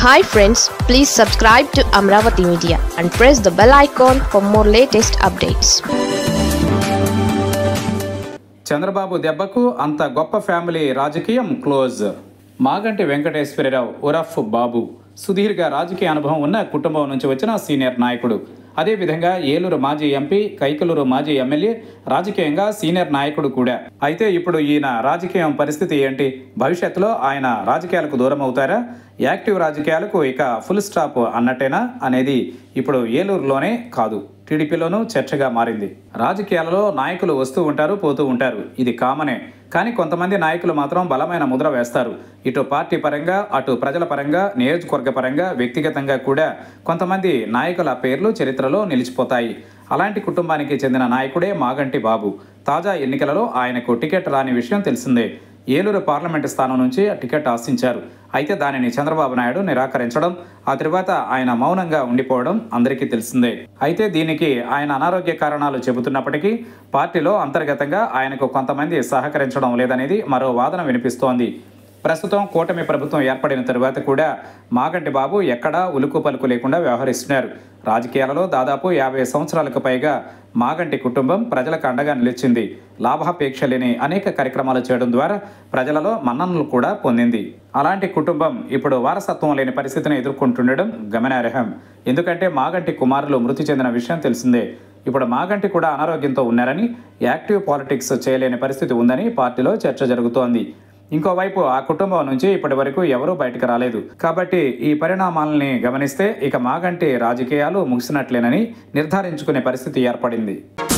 Hi friends, please subscribe to Amravati Media and press the bell icon for more latest updates. Chandrababu దెబ్బకు అంత గొప్ప family రాజకీయం close. Maganti Venkateswararao ఉరఫ్ బాబు సుదీర్ఘ రాజకీయ అనుభవం ఉన్న కుటుంబం నుంచి వచ్చిన సీనియర్ నాయకుడు. అదేవిధంగా ఏలూరు మాజీ ఎంపీ, కైకలూరు మాజీ ఎమ్మెల్యే, రాజకీయంగా సీనియర్ నాయకుడు కూడా. అయితే ఇప్పుడు ఈయన రాజకీయం పరిస్థితి ఏంటి? భవిష్యత్తులో ఆయన రాజకీయాలకు దూరం అవుతారా? యాక్టివ్ రాజకీయాలకు ఇక ఫుల్ స్టాప్ అన్నట్టేనా అనేది ఇప్పుడు ఏలూరులోనే కాదు, టీడీపీలోనూ చర్చగా మారింది. రాజకీయాలలో నాయకులు వస్తూ ఉంటారు, పోతూ ఉంటారు, ఇది కామనే. కానీ కొంతమంది నాయకులు మాత్రం బలమైన ముద్ర వేస్తారు. ఇటు పార్టీ పరంగా, అటు ప్రజల పరంగా, నియోజకవర్గ పరంగా, వ్యక్తిగతంగా కూడా కొంతమంది నాయకుల పేర్లు చరిత్రలో నిలిచిపోతాయి. అలాంటి కుటుంబానికి చెందిన నాయకుడే మాగంటి బాబు. తాజా ఎన్నికలలో ఆయనకు టికెట్ రాని విషయం తెలిసిందే. ఏలూరు పార్లమెంటు స్థానం నుంచి టికెట్ ఆశించారు. అయితే దానిని చంద్రబాబు నాయుడు నిరాకరించడం, ఆ తర్వాత ఆయన మౌనంగా ఉండిపోవడం అందరికీ తెలిసిందే. అయితే దీనికి ఆయన అనారోగ్య కారణాలు చెబుతున్నప్పటికీ పార్టీలో అంతర్గతంగా ఆయనకు కొంతమంది సహకరించడం లేదనేది మరో వాదన వినిపిస్తోంది. ప్రస్తుతం కూటమి ప్రభుత్వం ఏర్పడిన తరువాత కూడా మాగంటి బాబు ఎక్కడా ఉలుకు పలుకు లేకుండా వ్యవహరిస్తున్నారు. రాజకీయాలలో దాదాపు 50 సంవత్సరాలకు పైగా మాగంటి కుటుంబం ప్రజలకు అండగా నిలిచింది. లాభాపేక్ష లేని అనేక కార్యక్రమాలు చేయడం ద్వారా ప్రజలలో మన్ననలు కూడా పొందింది. అలాంటి కుటుంబం ఇప్పుడు వారసత్వం లేని పరిస్థితిని ఎదుర్కొంటుండడం గమనార్హం. ఎందుకంటే మాగంటి కుమారులు మృతి చెందిన విషయం తెలిసిందే. ఇప్పుడు మాగంటి కూడా అనారోగ్యంతో ఉన్నారని, యాక్టివ్ పాలిటిక్స్ చేయలేని పరిస్థితి ఉందని పార్టీలో చర్చ జరుగుతోంది. ఇంకోవైపు ఆ కుటుంబం నుంచి ఇప్పటి వరకు ఎవరూ బయటకు రాలేదు. కాబట్టి ఈ పరిణామాలని గమనిస్తే ఇక మాగంటి రాజకీయాలు ముగిసినట్లేనని నిర్ధారించుకునే పరిస్థితి ఏర్పడింది.